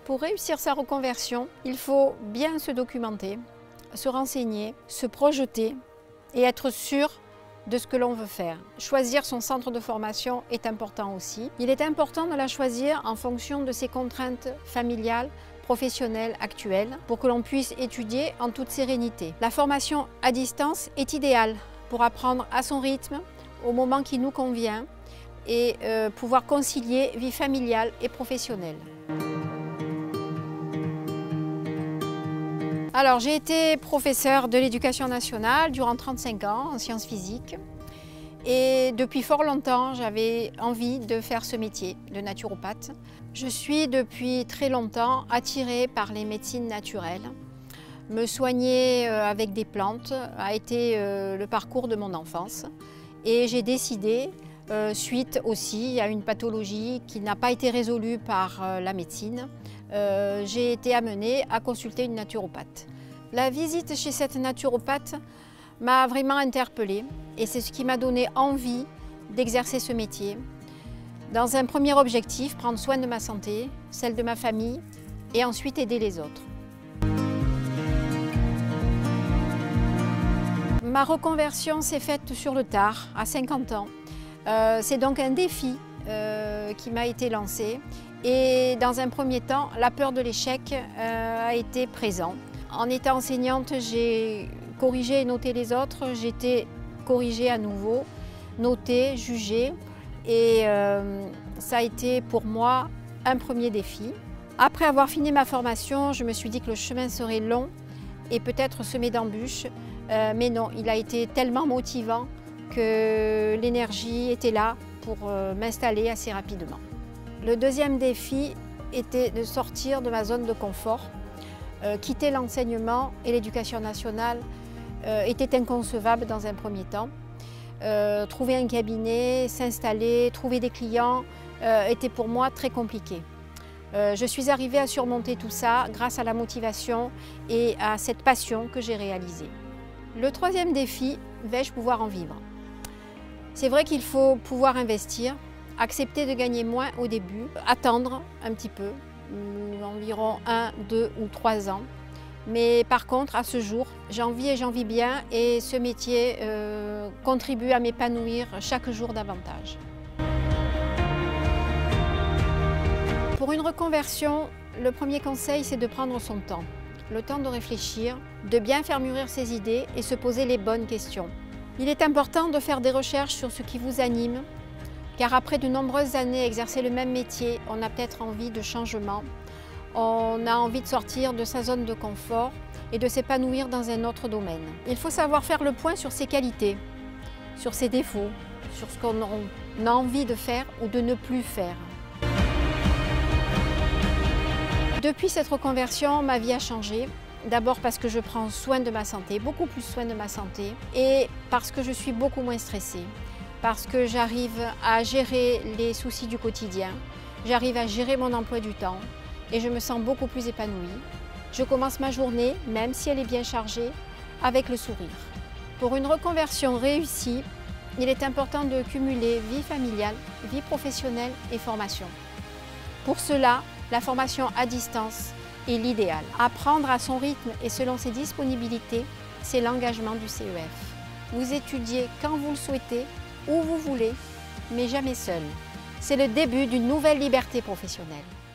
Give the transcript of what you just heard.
Pour réussir sa reconversion, il faut bien se documenter, se renseigner, se projeter et être sûr de ce que l'on veut faire. Choisir son centre de formation est important aussi. Il est important de la choisir en fonction de ses contraintes familiales, professionnelles actuelles, pour que l'on puisse étudier en toute sérénité. La formation à distance est idéale pour apprendre à son rythme, au moment qui nous convient, et pouvoir concilier vie familiale et professionnelle. Alors, j'ai été professeure de l'éducation nationale durant 35 ans en sciences physiques et depuis fort longtemps, j'avais envie de faire ce métier de naturopathe. Je suis depuis très longtemps attirée par les médecines naturelles. Me soigner avec des plantes a été le parcours de mon enfance et j'ai décidé, suite aussi à une pathologie qui n'a pas été résolue par la médecine, j'ai été amenée à consulter une naturopathe. La visite chez cette naturopathe m'a vraiment interpellée et c'est ce qui m'a donné envie d'exercer ce métier. Dans un premier objectif, prendre soin de ma santé, celle de ma famille et ensuite aider les autres. Ma reconversion s'est faite sur le tard, à 50 ans. C'est donc un défi qui m'a été lancé. Et dans un premier temps, la peur de l'échec a été présente. En étant enseignante, j'ai corrigé et noté les autres. J'ai été corrigée à nouveau, notée, jugée. Et ça a été pour moi un premier défi. Après avoir fini ma formation, je me suis dit que le chemin serait long et peut-être semé d'embûches. Mais non, il a été tellement motivant que l'énergie était là pour m'installer assez rapidement. Le deuxième défi était de sortir de ma zone de confort. Quitter l'enseignement et l'éducation nationale était inconcevable dans un premier temps. Trouver un cabinet, s'installer, trouver des clients était pour moi très compliqué. Je suis arrivée à surmonter tout ça grâce à la motivation et à cette passion que j'ai réalisée. Le troisième défi, vais-je pouvoir en vivre? C'est vrai qu'il faut pouvoir investir, accepter de gagner moins au début, attendre un petit peu, environ 1, 2 ou 3 ans. Mais par contre, à ce jour, j'en vis et j'en vis bien et ce métier contribue à m'épanouir chaque jour davantage. Pour une reconversion, le premier conseil, c'est de prendre son temps. Le temps de réfléchir, de bien faire mûrir ses idées et se poser les bonnes questions. Il est important de faire des recherches sur ce qui vous anime, car après de nombreuses années à exercer le même métier, on a peut-être envie de changement. On a envie de sortir de sa zone de confort et de s'épanouir dans un autre domaine. Il faut savoir faire le point sur ses qualités, sur ses défauts, sur ce qu'on a envie de faire ou de ne plus faire. Depuis cette reconversion, ma vie a changé. D'abord parce que je prends soin de ma santé, beaucoup plus soin de ma santé, et parce que je suis beaucoup moins stressée, parce que j'arrive à gérer les soucis du quotidien, j'arrive à gérer mon emploi du temps et je me sens beaucoup plus épanouie. Je commence ma journée, même si elle est bien chargée, avec le sourire. Pour une reconversion réussie, il est important de cumuler vie familiale, vie professionnelle et formation. Pour cela, la formation à distance est l'idéal. Apprendre à son rythme et selon ses disponibilités, c'est l'engagement du CEF. Vous étudiez quand vous le souhaitez, où vous voulez, mais jamais seul. C'est le début d'une nouvelle liberté professionnelle.